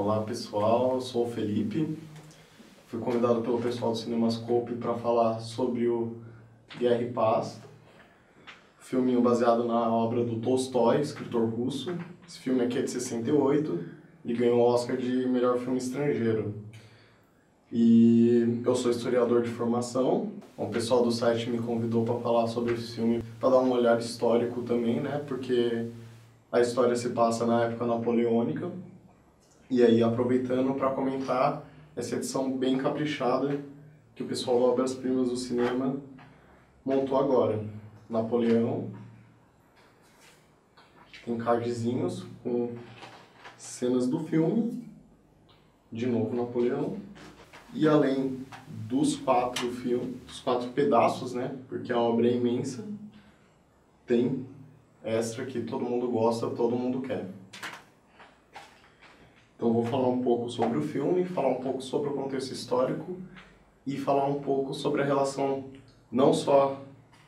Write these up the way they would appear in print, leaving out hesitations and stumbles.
Olá pessoal, eu sou o Felipe, fui convidado pelo pessoal do Cinemascope para falar sobre o Guerra e Paz, filminho baseado na obra do Tolstói, escritor russo. Esse filme aqui é de 68 e ganhou o Oscar de melhor filme estrangeiro. E eu sou historiador de formação, o pessoal do site me convidou para falar sobre esse filme, para dar um olhar histórico também, né, porque a história se passa na época napoleônica. E aí, aproveitando para comentar essa edição bem caprichada que o pessoal do Obras Primas do Cinema montou agora. Napoleão, tem cardzinhos com cenas do filme, de novo Napoleão, e além dos quatro pedaços, né, porque a obra é imensa, tem extra que todo mundo gosta, todo mundo quer. Então vou falar um pouco sobre o filme, falar um pouco sobre o contexto histórico e falar um pouco sobre a relação não só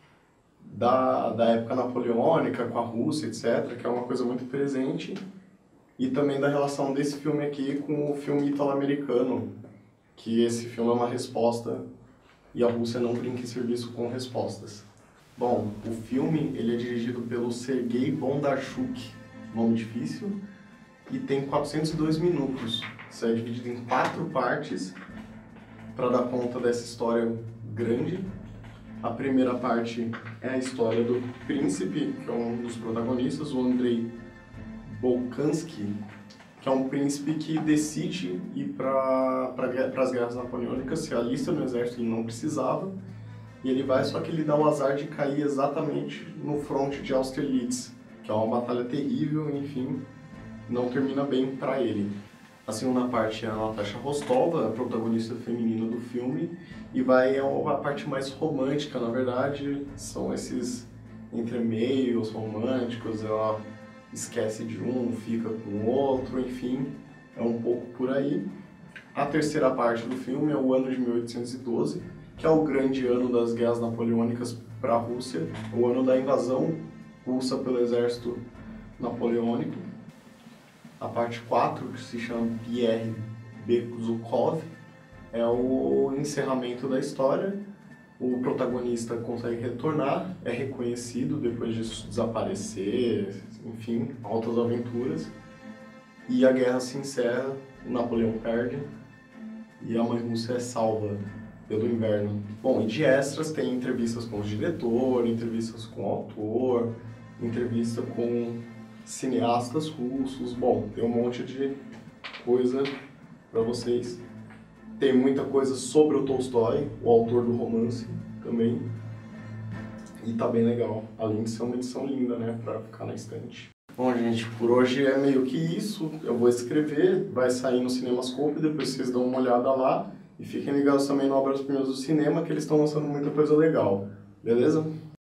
da época napoleônica com a Rússia, etc., que é uma coisa muito presente, e também da relação desse filme aqui com o filme italo-americano, que esse filme é uma resposta e a Rússia não brinca em serviço com respostas. Bom, o filme ele é dirigido pelo Sergei Bondarchuk, nome difícil, e tem 402 minutos. Isso é dividido em 4 partes para dar conta dessa história grande. A primeira parte é a história do príncipe, que é um dos protagonistas, o Andrei Bolkonsky, que é um príncipe que decide ir para as guerras napoleônicas, se alista no exército, ele não precisava, e ele vai, só que ele dá o azar de cair exatamente no fronte de Austerlitz, que é uma batalha terrível, enfim, não termina bem para ele. A segunda parte é a Natasha Rostova, a protagonista feminina do filme, e vai a parte mais romântica, na verdade, são esses entremeios românticos, ela esquece de um, fica com o outro, enfim, é um pouco por aí. A terceira parte do filme é o ano de 1812, que é o grande ano das guerras napoleônicas para a Rússia, o ano da invasão russa pelo exército napoleônico. A parte 4, que se chama Pierre Bezúkhov, é o encerramento da história. O protagonista consegue retornar, é reconhecido depois de desaparecer, enfim, altas aventuras. E a guerra se encerra, o Napoleão perde e a mãe Rússia é salva pelo inverno. Bom, e de extras tem entrevistas com o diretor, entrevistas com o autor, entrevista com cineastas russos, bom, tem um monte de coisa para vocês. Tem muita coisa sobre o Tolstói, o autor do romance também, e tá bem legal, além de ser uma edição linda, né, para ficar na estante. Bom, gente, por hoje é meio que isso, eu vou escrever, vai sair no Cinemascope, depois vocês dão uma olhada lá, e fiquem ligados também no Obras Primas do Cinema, que eles estão lançando muita coisa legal, beleza?